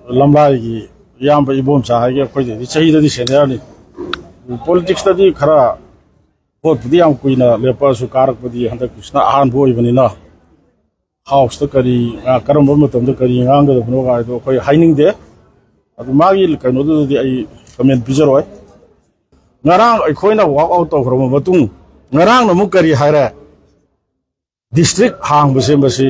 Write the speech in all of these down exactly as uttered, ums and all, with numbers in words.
लंबाई की याम पे इबोम चाहे कोई दे चाहिए दे सेनियर नहीं पॉलिटिक्स तदी खरा बहुत बड़ी आम कोई ना लेपर सुकारक बड़ी हंदा कृष्णा आहान बोई बनी ना हाउस तो करी करम बम तो तो करी आंग तो बनो का तो कोई हाइनिंग दे अब मागी कनो तो दी आई कमेंट बिजर होय ngarang ai khoina walk out to from batung ngarang na muk kari haira district hang base base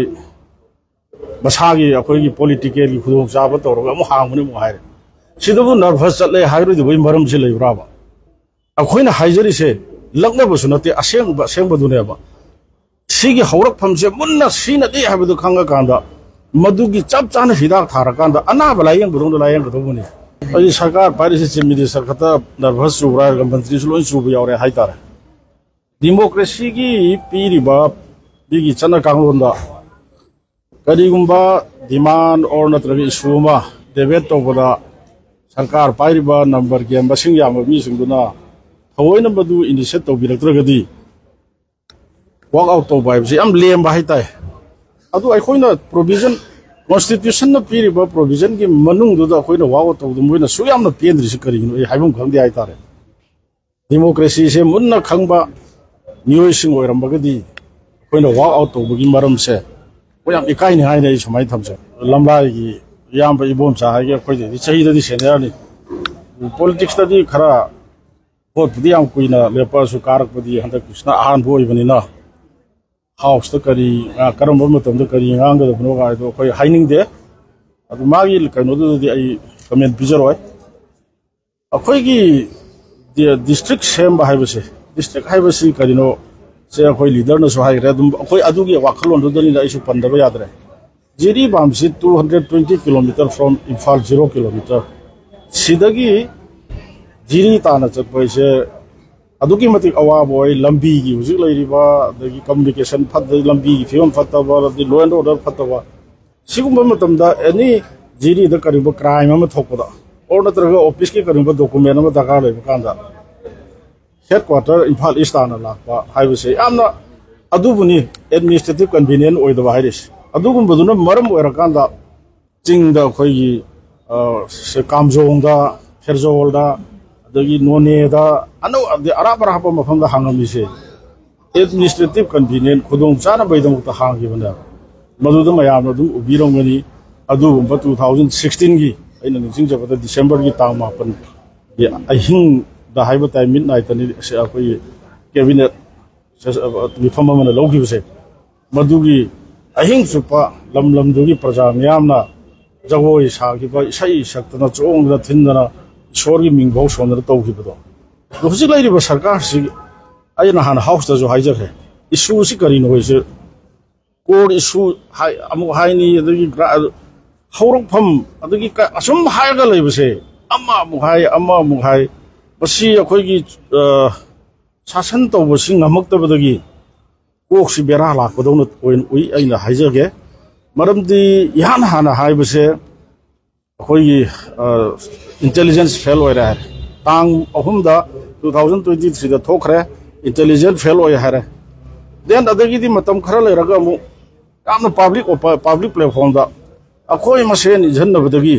basagi akoi gi political gi khudong jaba to ro mu hang mu mu haira sidabu nervous chatle hairu di boi maram se lei bra ba akhoina haijari se lakna bu sunate aseng ba seng badu ne ba sigi haurak pham se munna sina di ha bu khanga kanda madu gi chap chana hidak thara kanda ana balayang burung layang ko bu ni अभी सरकार Paris चिमिदी सरकता nervous चुरा मंत्री सुलोन चुब यावरे हाइतार democracy की पीरिबा बिगी चना कांगलोंदा करिगुंबा demand और नत्रगी इशूमा debate तोबदा सरकार पारिबा नंबर के मसिंग याम मी सिंगुना थवोइन बदु इनिशिएट तोबिरत्रगदी वर्क आउट तोबाइबसे am लेम हाइताय अदु अखोइना provision Constitution na piri ba provision ki manung do da koina wago to do moina suyam na pendri se kari no haibum khangdi ai tare democracy se munna khangba nioi sing oiram bagadi koina walk out to bugi maram se koyam ikai ni hai nei samai thamse lambai gi yam ba ibom cha ha ge koi de chahi da di senior ni politics ta di khara बहुत बड़ी आम कोई ना leopard सुकारक बड़ी हंदा कृष्णा आहान बोई बनी ना house तो करी करम बम तो तो करी आंग तो बनो का तो कोई हाइनिंग दे अब मागी कनो तो दी आई कमेंट बिजर होय अखोई की डिस्ट्रिक्ट सेम बाहाय बसे डिस्ट्रिक्ट हाय बसे करिनो से अखोई लीडर न सो हाय रे दुम अखोई अदुगी वाखलोन दो दनी आइसु पंदबा यादरे जिरी बामसी two hundred twenty kilometre from Imphal zero kilometre सिदगी जिरी ताना चपैसे अदुकी मतिक अवाब ओय लंबी की हुजिक लैरिबा दगी कम्युनिकेशन फत लंबी की फिल्म फतबा द लो एंड ऑर्डर फतबा सिगुम मतमदा एनी जिरी द करिबा क्राइम अम थोकदा और नत्रगा ऑफिस के करिबा डॉक्यूमेंट अम दरकार लेबा कांदा हेडक्वार्टर इम्फाल ईस्ट ताना लापा हाइबसे यामना अदुबुनी एडमिनिस्ट्रेटिव कन्वीनियंट ओयदबा हाइरिस अदुगुम बदुना मरम ओयरकांदा चिंग द खोई से कामजोंदा फेरजोलदा दगी नोने दा अनो अराब अराब मफम दा हांगमिसे एडमिनिस्ट्रेटिव कन्वीनियंट खुदों चाना बैदम त हांगी बना मदुद मयाम दु उबिरोंगनी अदु टू थाउजेंड सिक्सटीन की अइना निसिंग जबदा दिसंबर की तांग मापन ये अहिंग दा हाइब टाइम मिडनाइट तनी से अखोई कैबिनेट मिफम मन लौगिबसे मदुगी अहिंग सुपा लम लम दुगी प्रजा मयामना जगोई सागिबा इसै सक्तना चोंगदा थिनदना ईश्वर की मिंग सोनर तौबदो हजिक लेरिबा सरकार से अना हान हाउस जो हाइजखे इशू से करीनो होइसे कोर्ट इशू हाइ अमु हाइनी अदगी हौरफम अदगी असुम हायगा लेबसे अमा अमु हाइ अमा अमु हाइ बसी अखोइगी शासन तौबसि ngमक्तबदगी कोक्सि बेरा लाखदौन ओइन उइ अइना हाइजगे मरमदि यान हाना हाइबसे अखोइगी इंटेलिजेंस फेल हो रहा है तांग अहुमदा टू थाउजेंड ट्वेंटी थ्री दा थोखरे इंटेलिजेंस फेल हो है देन अदगी दी मतम खरा लेरगा मु यामना पब्लिक पब्लिक प्लेटफॉर्म दा अखोई मसेन इजन्नबदगी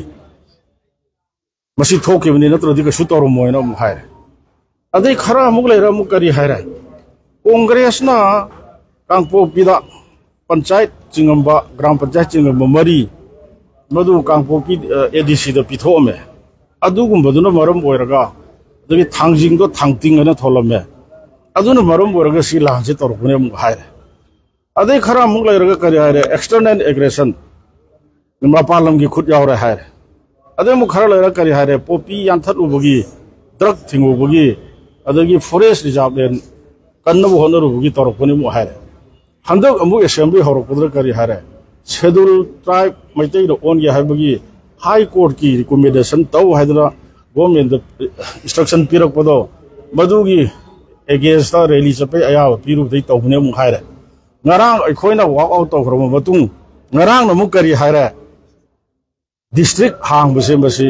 मसी थोकेबनि नत्रदि कसु तोरमोयना मु हाय अदै खरा मुक लेरा मु करी हाय कांग्रेस ना कांगपोपिदा पंचायत चिंगंबा ग्राम पंचायत चिंगंबा मरी मधु कांगपोपी एडीसी दा पिथोमे अदुगुंबदुना मरम ओइरगा दगी थांजिंगदो थांतिंगना थोलमे अदुना मरम ओइरगा सि लांसे तोरबने मु हाय अदै खरा मुक लेरगा करी हाय एक्सटर्नल एग्रेशन मपालम की खुद यावरे हाय अदै मु खरा लेरगा करी हाय पोपी यानथत उबगी ड्रग थिंगुबगी अदगी फॉरेस्ट रिजर्व लैंड कन्नबो होनरुबगी तोरबने मु हाय हंदक अमु असेंबली हरकदर करी हाय शेड्यूल ट्राइब मैतै द ओन या हायबगी हाई कोर्ट की रिकमेंडेशन तौ हैदरा गवर्नमेंट इंस्ट्रक्शन पिरकपदो मदुगी एगेंस्ट रैली चपे अया पिरु दई तौने मु हायरे ngarang अखोइना वॉक आउट तौखरम मतुंग ngarang न मु करी हायरे डिस्ट्रिक्ट हांग बसे बसे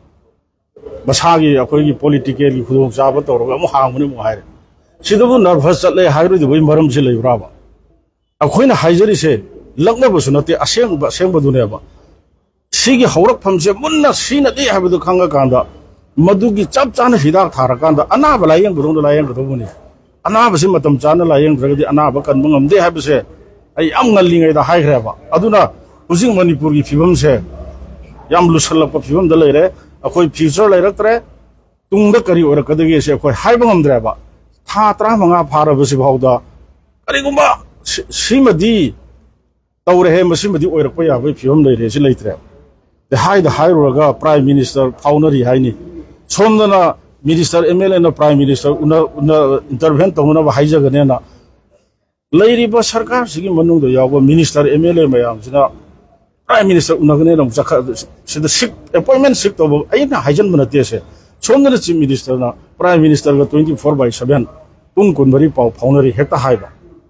मसागी अखोइगी पॉलिटिकल की खुदों चाब तौरगा मु हांगने मु हायरे सिदबु नर्वस चले हायरु दि मरम से लेब्राबा अखोइना हाइजरी से लग्नबसु नते असेंग असेंग बदुनेबा सिगी हौरकफम से मुन्ना सीनदी हाबदु खंगा कांदा मधुगी चप चाना हिदाक थारा कांदा अनाब लायंग बुदोंग लायंग गदोबुनी अनाब से मतम चाना लायंग द्रगदी अनाब कनबो ngamde हाबसे आई am ngalingay da हाइग्रेबा अदुना हुजिंग मणिपुर की फिबम से याम लुसलप फिबम द लेरे अखोय फ्यूचर लेरक्तरे तुंगदा करी ओरकदगी से अखोय हाइबो ngamद्रेबा था त्रा मंगा फारबसि भावदा करिगुम्बा सिमदी तौरे हे मसिमदी ओरकपा याबै फिबम लेरे से लेत्रे the high the high roga prime minister faunari haini somdana minister mla na prime minister una una intervene tongna ba haija gane na leiri ba sarkar sigi manung do yawa minister mla mayam sina prime minister una gane na jakha sida sik appointment sik to aina haijan banate se somdana chief minister na prime minister ga twenty-four by seven tung kunbari pau faunari hekta haiba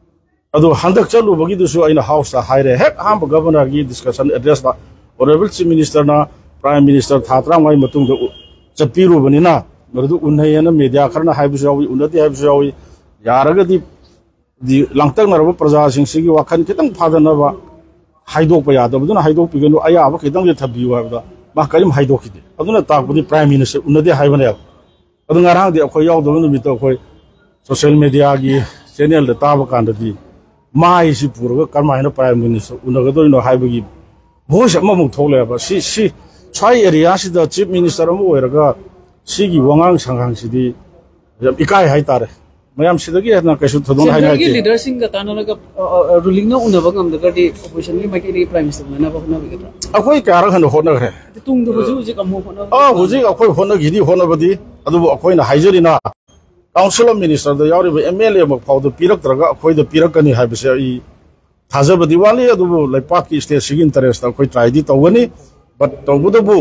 adu handak chalu bagi du su aina house ta haire hek ham governor gi discussion address ba Honorable Chief Minister na Prime Minister Thatra mai matung da chapiru banina mardu unhayana media kharna haibusu yawi unati haibusu yawi yaraga di di langtak naraba praja sing sigi wakhan kitang phadana ba haidok pa yada baduna haidok pigenu aya ba kitang je thabiu ba ma karim haidok kide aduna takbudi Prime Minister unati haibana aduna ngarang di akhoi yaw do mi to akhoi social media gi channel da ta ba kan da di mai si purga karma hina Prime Minister unaga do no haibagi Bos amamuk thole ba si si chai area si da chief minister amu oiraga sigi wangang sanghang sidi yam ikai hai tare mayam sidagi na kaisu thodon hai na ki leader sing ga tanana ga ruling no unaba ngam da di opposition ni mai ki prime minister na ba na bi akoi kara khan hona gre tung du huju huju kamu hona ah huju akoi hona gidi hona badi adu akoi na haijari na council of minister da yari mla mak phau do pirak traga akoi do pirak ani hai bise I Hazab Diwali adubu like party state sig interest akoi try di tawani but tawbudabu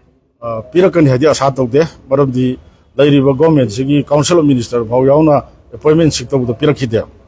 pirakan hadi asa tawde marabdi lairiba government sigi council of minister bhau yauna appointment sik tawbu pirakide